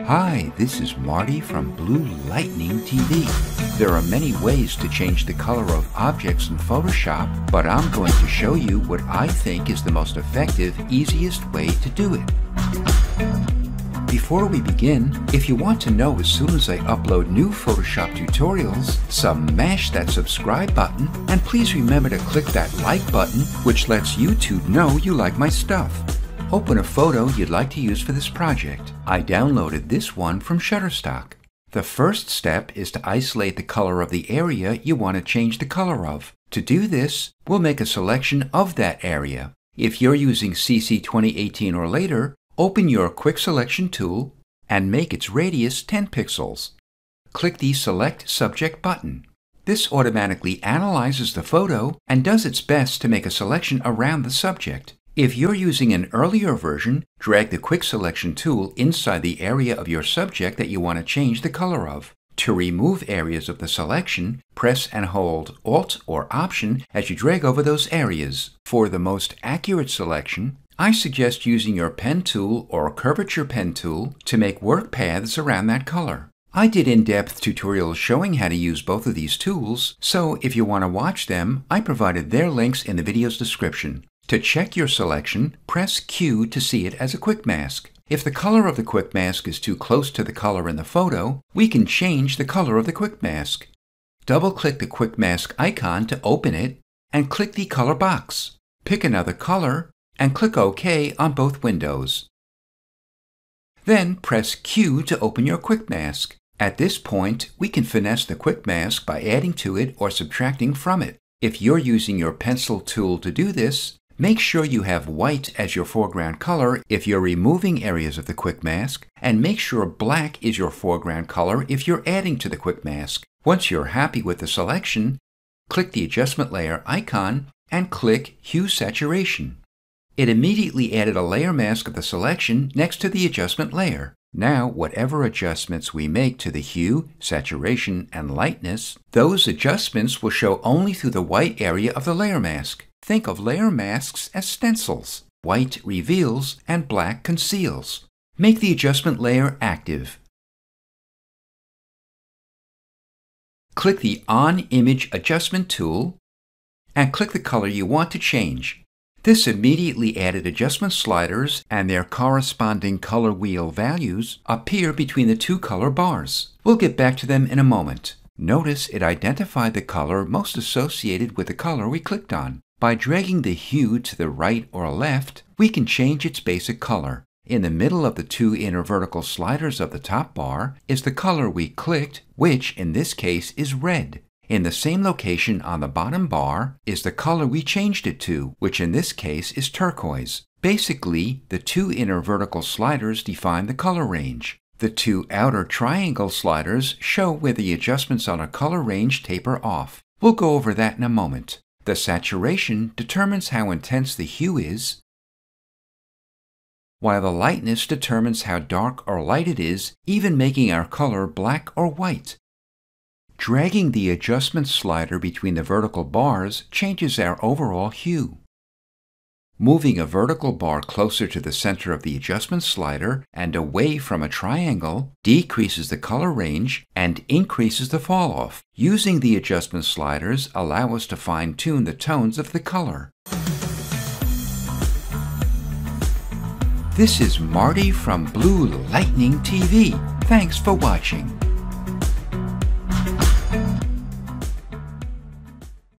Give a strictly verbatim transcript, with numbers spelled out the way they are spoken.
Hi, this is Marty from Blue Lightning T V. There are many ways to change the color of objects in Photoshop, but I'm going to show you what I think is the most effective, easiest way to do it. Before we begin, if you want to know as soon as I upload new Photoshop tutorials, smash that subscribe button, and please remember to click that like button, which lets YouTube know you like my stuff. Open a photo you'd like to use for this project. I downloaded this one from Shutterstock. The first step is to isolate the color of the area you want to change the color of. To do this, we'll make a selection of that area. If you're using C C twenty eighteen or later, open your Quick Selection tool and make its radius ten pixels. Click the Select Subject button. This automatically analyzes the photo and does its best to make a selection around the subject. If you're using an earlier version, drag the Quick Selection tool inside the area of your subject that you want to change the color of. To remove areas of the selection, press and hold Alt or Option as you drag over those areas. For the most accurate selection, I suggest using your pen tool or curvature pen tool to make work paths around that color. I did in-depth tutorials showing how to use both of these tools, so if you want to watch them, I provided their links in the video's description. To check your selection, press Q to see it as a quick mask. If the color of the quick mask is too close to the color in the photo, we can change the color of the quick mask. Double-click the quick mask icon to open it, and click the color box. Pick another color, and click OK on both windows. Then press Q to open your quick mask. At this point, we can finesse the quick mask by adding to it or subtracting from it. If you're using your pencil tool to do this, make sure you have white as your foreground color if you're removing areas of the quick mask, and make sure black is your foreground color if you're adding to the quick mask. Once you're happy with the selection, click the adjustment layer icon and click Hue Saturation. It immediately added a layer mask of the selection next to the adjustment layer. Now, whatever adjustments we make to the hue, saturation, and lightness, those adjustments will show only through the white area of the layer mask. Think of layer masks as stencils. White reveals and black conceals. Make the adjustment layer active. Click the On Image Adjustment tool and click the color you want to change. This immediately added adjustment sliders, and their corresponding color wheel values appear between the two color bars. We'll get back to them in a moment. Notice it identified the color most associated with the color we clicked on. By dragging the hue to the right or left, we can change its basic color. In the middle of the two inner vertical sliders of the top bar is the color we clicked, which in this case is red. In the same location on the bottom bar is the color we changed it to, which in this case is turquoise. Basically, the two inner vertical sliders define the color range. The two outer triangle sliders show where the adjustments on a color range taper off. We'll go over that in a moment. The saturation determines how intense the hue is, while the lightness determines how dark or light it is, even making our color black or white. Dragging the adjustment slider between the vertical bars changes our overall hue. Moving a vertical bar closer to the center of the adjustment slider and away from a triangle decreases the color range and increases the falloff. Using the adjustment sliders allow us to fine-tune the tones of the color. This is Marty from Blue Lightning T V. Thanks for watching.